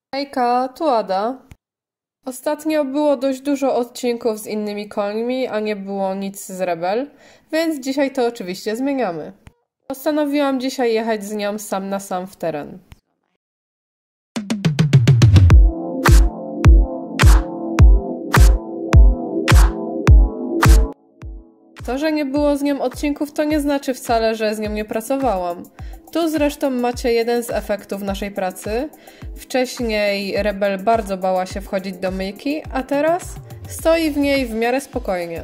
Hejka, tu Ada. Ostatnio było dość dużo odcinków z innymi końmi, a nie było nic z Rebel, więc dzisiaj to oczywiście zmieniamy. Postanowiłam dzisiaj jechać z nią sam na sam w teren. To, że nie było z nią odcinków, to nie znaczy wcale, że z nią nie pracowałam. Tu zresztą macie jeden z efektów naszej pracy. Wcześniej Rebel bardzo bała się wchodzić do myjki, a teraz stoi w niej w miarę spokojnie.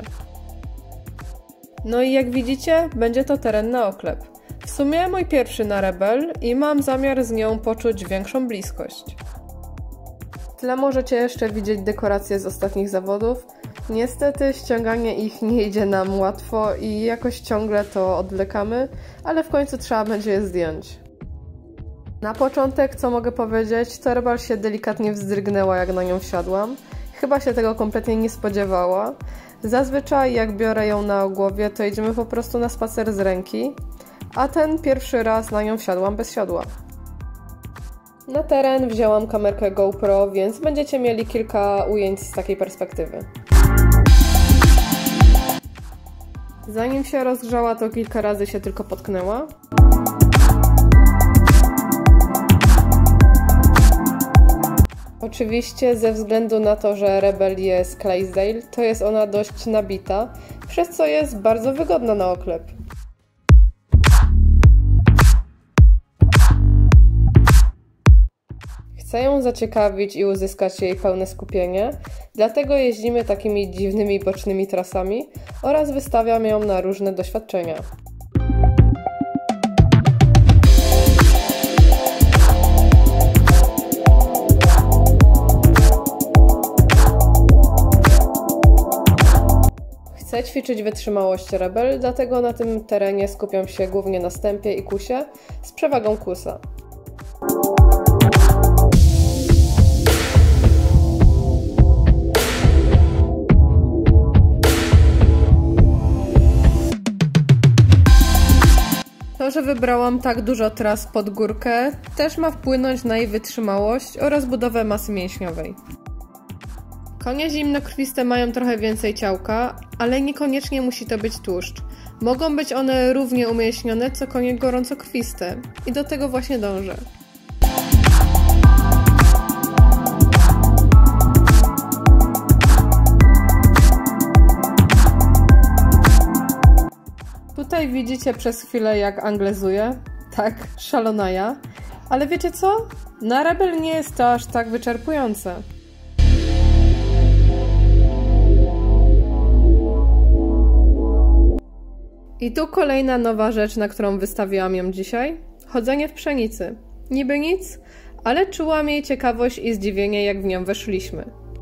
No i jak widzicie, będzie to teren na oklep. W sumie mój pierwszy na Rebel i mam zamiar z nią poczuć większą bliskość. W tle możecie jeszcze widzieć dekoracje z ostatnich zawodów. Niestety ściąganie ich nie idzie nam łatwo i jakoś ciągle to odwlekamy, ale w końcu trzeba będzie je zdjąć. Na początek, co mogę powiedzieć, to Rebel się delikatnie wzdrygnęła, jak na nią wsiadłam. Chyba się tego kompletnie nie spodziewała. Zazwyczaj jak biorę ją na głowie, to idziemy po prostu na spacer z ręki, a ten pierwszy raz na nią wsiadłam bez siodła. Na teren wzięłam kamerkę GoPro, więc będziecie mieli kilka ujęć z takiej perspektywy. Zanim się rozgrzała, to kilka razy się tylko potknęła. Oczywiście ze względu na to, że Rebel jest Clydesdale, to jest ona dość nabita, przez co jest bardzo wygodna na oklep. Chcę ją zaciekawić i uzyskać jej pełne skupienie, dlatego jeździmy takimi dziwnymi bocznymi trasami oraz wystawiam ją na różne doświadczenia. Chcę ćwiczyć wytrzymałość Rebel, dlatego na tym terenie skupiam się głównie na stępie i kusie z przewagą kusa. To, że wybrałam tak dużo tras pod górkę, też ma wpłynąć na jej wytrzymałość oraz budowę masy mięśniowej. Konie zimnokrwiste mają trochę więcej ciałka, ale niekoniecznie musi to być tłuszcz. Mogą być one równie umięśnione co konie gorącokrwiste i do tego właśnie dążę. Tutaj widzicie przez chwilę, jak anglezuje. Tak, szalona ja. Ale wiecie co? Na Rebel nie jest to aż tak wyczerpujące. I tu kolejna nowa rzecz, na którą wystawiłam ją dzisiaj. Chodzenie w pszenicy. Niby nic, ale czułam jej ciekawość i zdziwienie, jak w nią weszliśmy.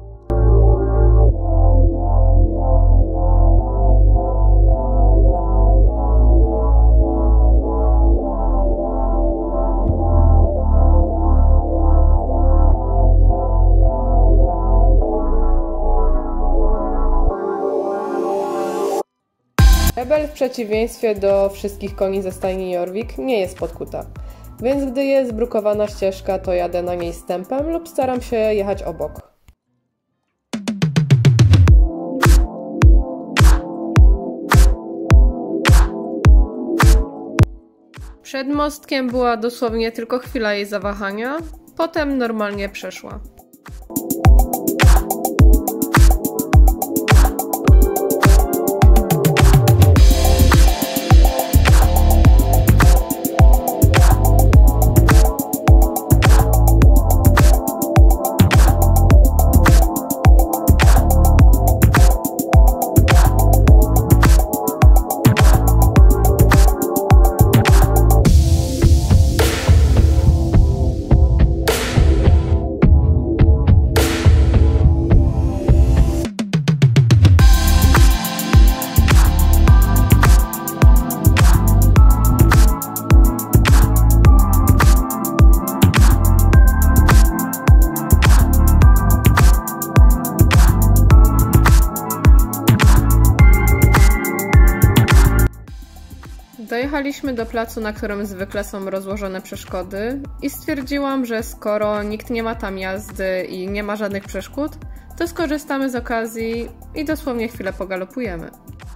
Rebel w przeciwieństwie do wszystkich koni ze stajni Jorvik nie jest podkuta, więc gdy jest zbrukowana ścieżka, to jadę na niej stępem lub staram się jechać obok. Przed mostkiem była dosłownie tylko chwila jej zawahania, potem normalnie przeszła. Dojechaliśmy do placu, na którym zwykle są rozłożone przeszkody i stwierdziłam, że skoro nikt nie ma tam jazdy i nie ma żadnych przeszkód, to skorzystamy z okazji i dosłownie chwilę pogalopujemy.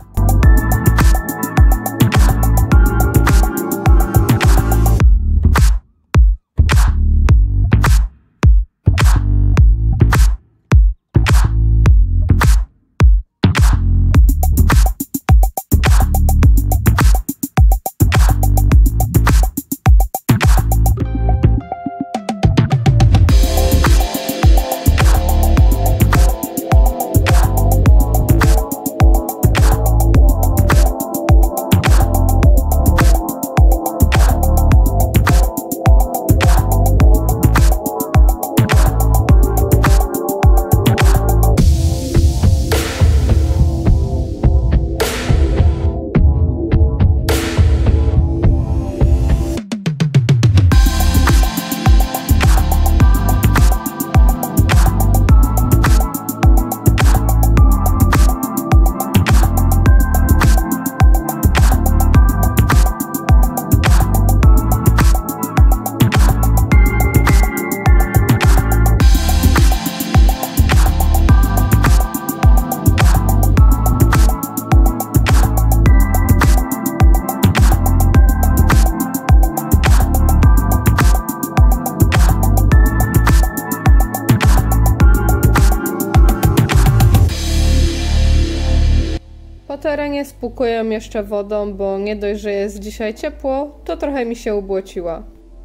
Po terenie spłukuję jeszcze wodą, bo nie dość, że jest dzisiaj ciepło, to trochę mi się ubłociła.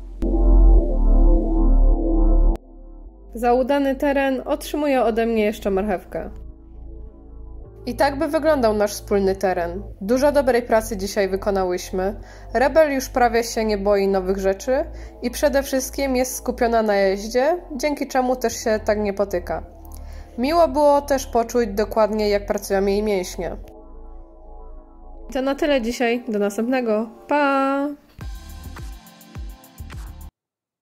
Za udany teren otrzymuje ode mnie jeszcze marchewkę. I tak by wyglądał nasz wspólny teren. Dużo dobrej pracy dzisiaj wykonałyśmy. Rebel już prawie się nie boi nowych rzeczy i przede wszystkim jest skupiona na jeździe, dzięki czemu też się tak nie potyka. Miło było też poczuć dokładnie, jak pracują jej mięśnie. To na tyle dzisiaj. Do następnego. Pa!